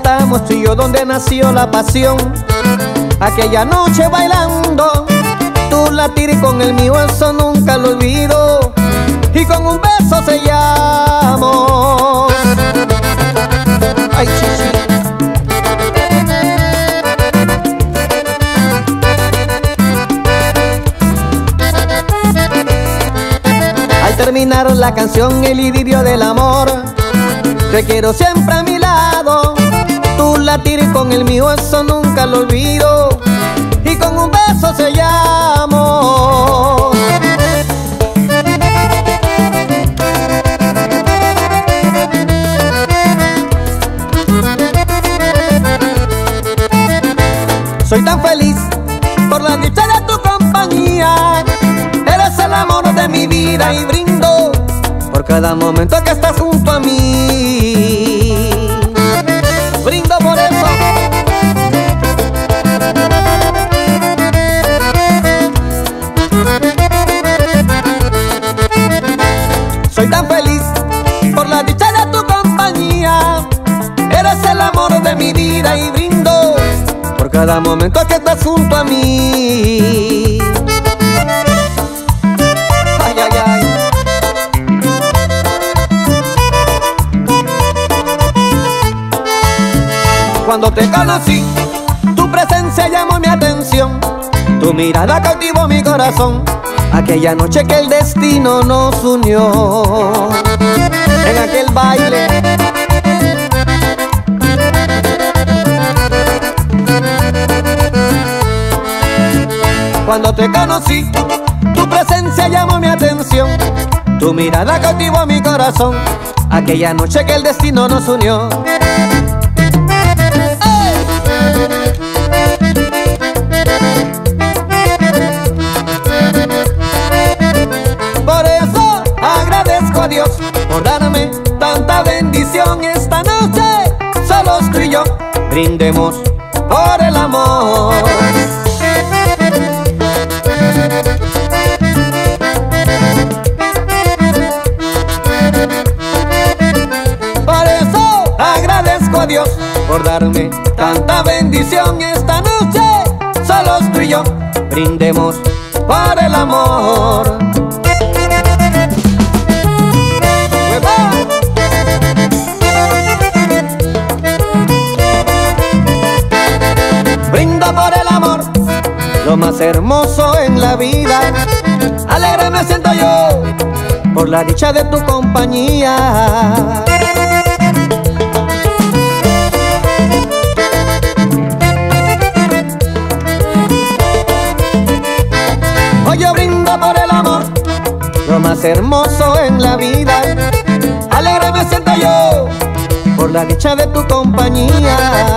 estamos tú y yo donde nació la pasión. Aquella noche bailando, tu latir con el mío, eso nunca lo olvido. Y con un beso sellamos. Ay, chichi. Al terminar la canción, el idilio del amor, te quiero siempre a mi lado. Tu latir con el mío, eso nunca lo olvido. Y con un beso sellamos. Soy tan feliz por la dicha de tu compañía. Eres el amor de mi vida y brindo por cada momento que estás junto a mí. Brindo por eso. Soy tan feliz por la dicha de tu compañía. Eres el amor de mi vida y brindo por cada momento que estás junto a mí. Ay, ay, ay. Cuando te conocí, tu presencia llamó mi atención. Tu mirada cautivó mi corazón. Aquella noche que el destino nos unió, en aquel baile. Cuando te conocí, tu presencia llamó mi atención. Tu mirada cautivó mi corazón. Aquella noche que el destino nos unió. Por eso agradezco a Dios por darme tanta bendición esta noche. Solos tú y yo brindemos por el amor. Por eso agradezco a Dios por darme tanta bendición esta noche. Solos tú y yo brindemos por el amor. Brindo por el amor, lo más hermoso en la vida. Alegre me siento yo por la dicha de tu compañía. Hoy yo brindo por el amor, lo más hermoso en la vida. Alegre me siento yo por la dicha de tu compañía.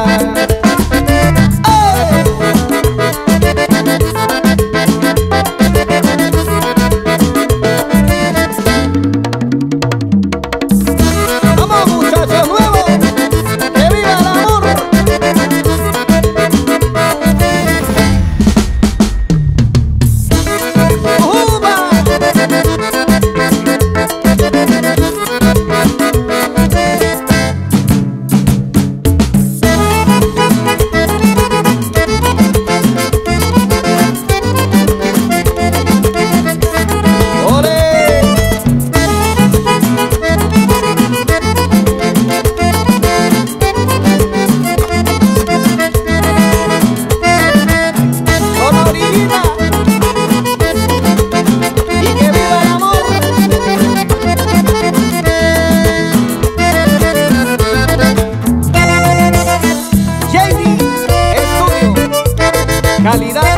Vamos muchachos nuevos, que viva el amor. Calidad.